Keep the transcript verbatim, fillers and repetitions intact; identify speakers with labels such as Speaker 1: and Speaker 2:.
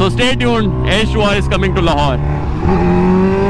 Speaker 1: So stay tuned. H two R is coming to Lahore.